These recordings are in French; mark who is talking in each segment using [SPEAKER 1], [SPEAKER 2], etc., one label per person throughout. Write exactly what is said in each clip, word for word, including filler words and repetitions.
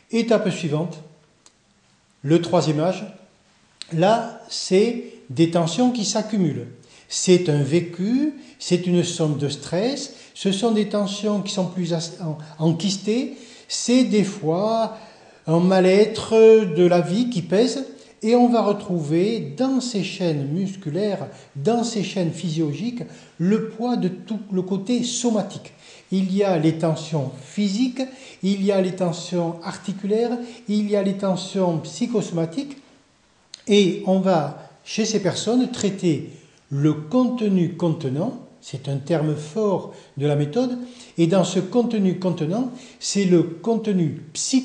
[SPEAKER 1] Étape suivante, le troisième âge. Là, c'est des tensions qui s'accumulent. C'est un vécu, c'est une somme de stress, ce sont des tensions qui sont plus enquistées, c'est des fois un mal-être de la vie qui pèse, et on va retrouver dans ces chaînes musculaires, dans ces chaînes physiologiques, le poids de tout le côté somatique. Il y a les tensions physiques, il y a les tensions articulaires, il y a les tensions psychosomatiques, et on va, chez ces personnes, traiter le contenu contenant, c'est un terme fort de la méthode, et dans ce contenu contenant, c'est le contenu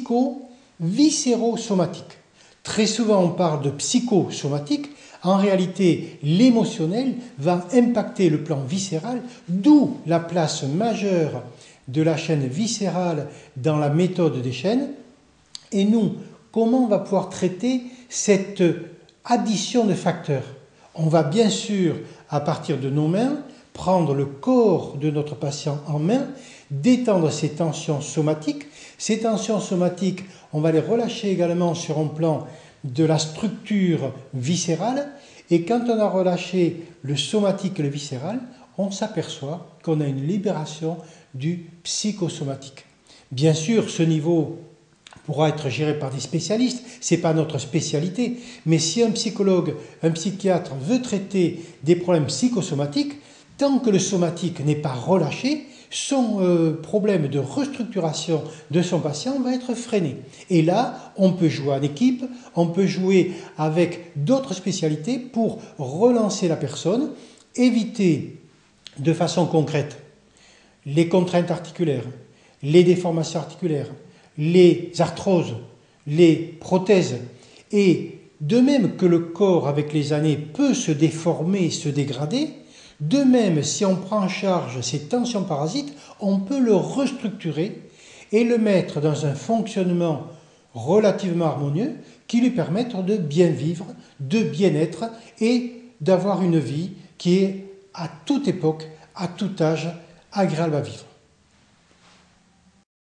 [SPEAKER 1] psycho-viscéro-somatique. Très souvent, on parle de psychosomatique. En réalité, l'émotionnel va impacter le plan viscéral, d'où la place majeure de la chaîne viscérale dans la méthode des chaînes. Et nous, comment on va pouvoir traiter cette addition de facteurs? On va bien sûr, à partir de nos mains, prendre le corps de notre patient en main, détendre ses tensions somatiques. Ces tensions somatiques, on va les relâcher également sur un plan de la structure viscérale. Et quand on a relâché le somatique et le viscéral, on s'aperçoit qu'on a une libération du psychosomatique. Bien sûr, ce niveau pourra être géré par des spécialistes, ce n'est pas notre spécialité, mais si un psychologue, un psychiatre veut traiter des problèmes psychosomatiques, tant que le somatique n'est pas relâché, son euh, problème de restructuration de son patient va être freiné. Et là, on peut jouer en équipe, on peut jouer avec d'autres spécialités pour relancer la personne, éviter de façon concrète les contraintes articulaires, les déformations articulaires, les arthroses, les prothèses. Et de même que le corps, avec les années, peut se déformer, se dégrader, de même, si on prend en charge ces tensions parasites, on peut le restructurer et le mettre dans un fonctionnement relativement harmonieux qui lui permette de bien vivre, de bien être et d'avoir une vie qui est à toute époque, à tout âge, agréable à vivre.